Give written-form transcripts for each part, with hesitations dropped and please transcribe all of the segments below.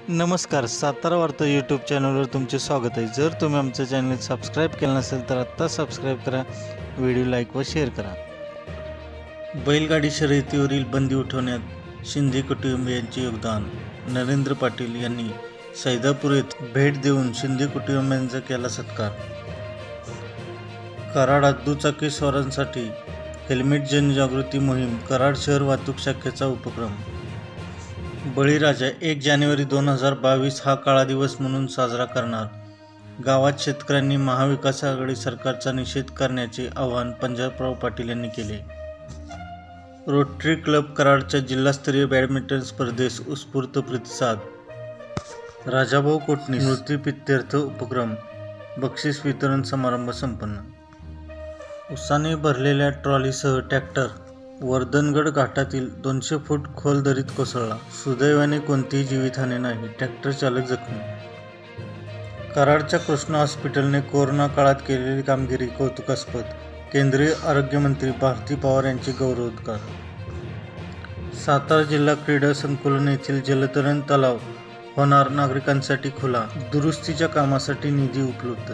नमस्कार, सातारा वार्ता यूट्यूब चॅनलवर तुमचे स्वागत आहे. जर तुम्ही आमचं चॅनल सबस्क्राईब केलं नसेल तर आत्ता सबस्क्राईब करा, व्हिडिओ लाईक व शेअर करा. बैलगाडी शर्यतीवरील बंदी उठवण्यात शिंदे कुटुंबियांचे योगदान. नरेंद्र पाटील यांनी सैदापूर येथे भेट देऊन शिंदे कुटुंबियांचा केला सत्कार. कराडात दुचाकी स्वारांसाठी हेल्मेट जनजागृती मोहीम. कराड शहर वाहतूक शाखेचा उपक्रम. बळीराजा 1 जानेवारी 2022 हा काळा दिवस म्हणून साजरा करणार. गावात शेतकऱ्यांनी महाविकास आघाडी सरकारचा निषेध करण्याचे आवाहन पंजाबराव पाटील यांनी केले. रोटरी क्लब कराडच्या जिल्हास्तरीय बॅडमिंटन स्पर्धेस उत्स्फूर्त प्रतिसाद. राजाभाऊ कोटणी स्मृतिप्रित्यर्थ उपक्रम. बक्षीस वितरण समारंभ संपन्न. उसाने भरलेल्या ट्रॉलीसह ट्रॅक्टर वर्धनगड घाटातील 200 फूट खोल दरीत कोसळला. सुदैवाने कोणतीही जीवितहानी नाही. ट्रॅक्टर चालक जखमी. कराडच्या कृष्णा हॉस्पिटलने कोरोना काळात केलेली कामगिरी कौतुकास्पद. केंद्रीय आरोग्यमंत्री भारती पवार यांचे गौरवोद्गार. सातारा जिल्हा क्रीडा संकुलन येथील जलतरण तलाव होणार नागरिकांसाठी खुला. दुरुस्तीच्या कामासाठी निधी उपलब्ध.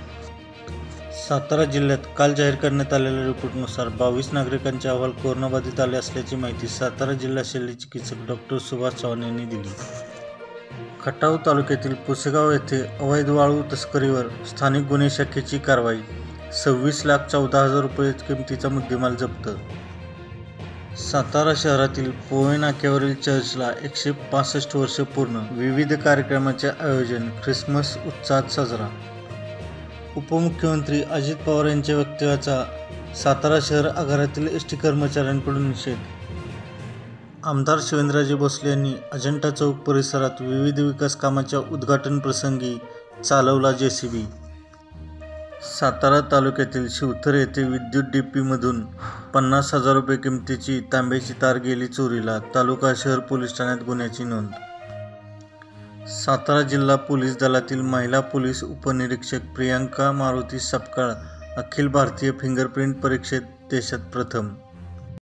सातारा जिल्ह्यात काल जाहीर करण्यात आलेल्या रिपोर्टनुसार 22 नागरिकांचे अहवाल कोरोनाबाधित आले असल्याची माहिती सातारा जिल्हा शल्यचिकित्सक डॉ. सुभाष चव्हाण यांनी दिली. खटाव तालुक्यातील पुसेगाव येथे अवैध वाळू तस्करीवर स्थानिक गुन्हे शाखेची कारवाई. 26,14,000 रुपये किमतीचा मुद्देमाल जप्त. सातारा शहरातील पोवई नाक्यावरील चर्चला 165 वर्ष पूर्ण. विविध कार्यक्रमाचे आयोजन. ख्रिसमस उत्साहात साजरा. उपमुख्यमंत्री अजित पवार यांच्या वक्तव्याचा सातारा शहर आगारातील एसटी कर्मचाऱ्यांकडून निषेध. आमदार शिवेंद्रराजे भोसले यांनी अजंठा चौक परिसरात विविध विकास कामाच्या उद्घाटन प्रसंगी चालवला जेसीबी. सातारा तालुक्यातील शिवथर येथे विद्युत डीपीमधून 50,000 रुपये किमतीची तांब्याची तार गेली चोरीला. तालुका शहर पोलीस ठाण्यात गुन्ह्याची नोंद. सातारा जिल्हा पोलीस दलातील महिला पोलीस उपनिरीक्षक प्रियांका मारुती सपकाळ अखिल भारतीय फिंगरप्रिंट परीक्षेत देशात प्रथम.